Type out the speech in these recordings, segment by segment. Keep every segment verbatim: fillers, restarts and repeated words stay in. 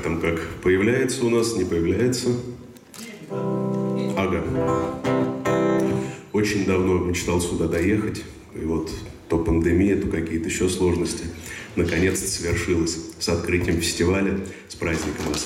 там как? Появляется у нас, не появляется? Ага. Очень давно мечтал сюда доехать. И вот то пандемия, то какие-то еще сложности. Наконец-то свершилось с открытием фестиваля. С праздником вас!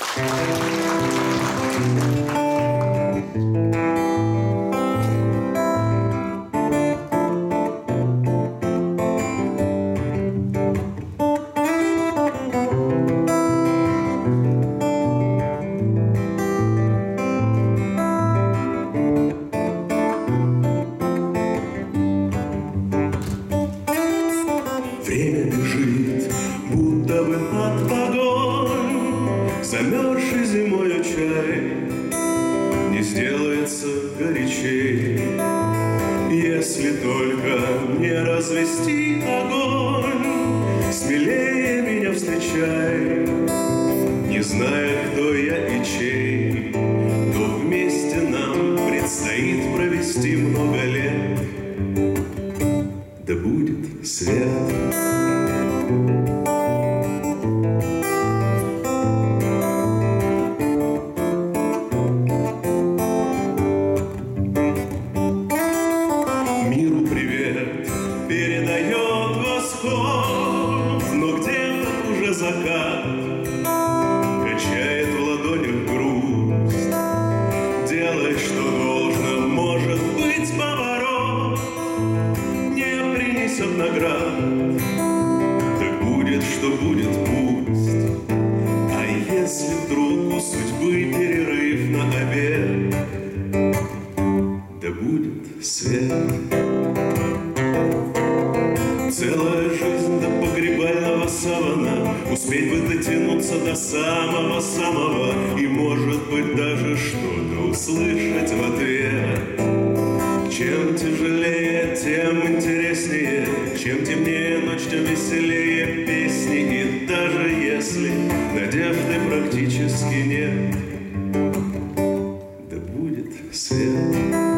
Время бежит, будто бы от погонь, замерзший зимою чай не сделается горячей, если только не развести огонь. Смелее меня встречай, не зная, кто я и чей, но вместе нам предстоит провести много лет. Да будет свет. Миру привет передает восход, но где-то уже закат качает в ладонях грусть. Делай, что должно, может быть, поворот не принесет наград. Так будет, что будет, пусть. А если вдруг у судьбы перерыв на обед, да будет свет. Целая жизнь до погребального савана, успеть бы дотянуться до самого-самого и, может быть, даже что-то услышать в ответ. Чем тяжелее, тем интереснее, чем темнее ночь, тем веселее песни. И даже если надежды практически нет, да будет свет.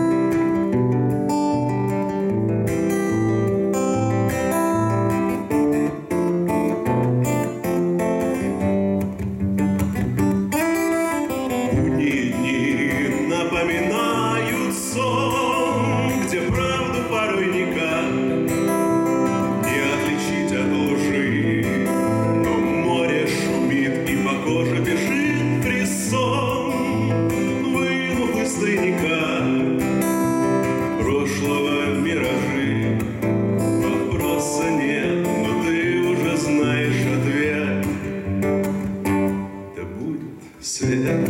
Будние дни напоминают сон, где правду порой никак не отличить от лжи. Но море шумит, и по коже бежит фрисон, вынув из тайника прошлого миражи. Вопроса нет, но ты уже знаешь ответ. Да будет свет.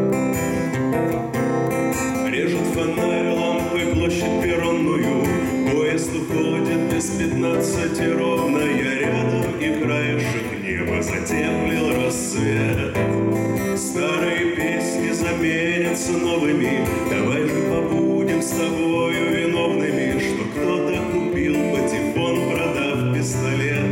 Режет фонарь лампы площадь перронную, поезд уходит без пятнадцати ровно. Я рядом, и краешек неба затеплил рассвет. Старые песни заменятся новыми, давай же побудем с тобою виновными, что кто-то купил патефон, продав пистолет.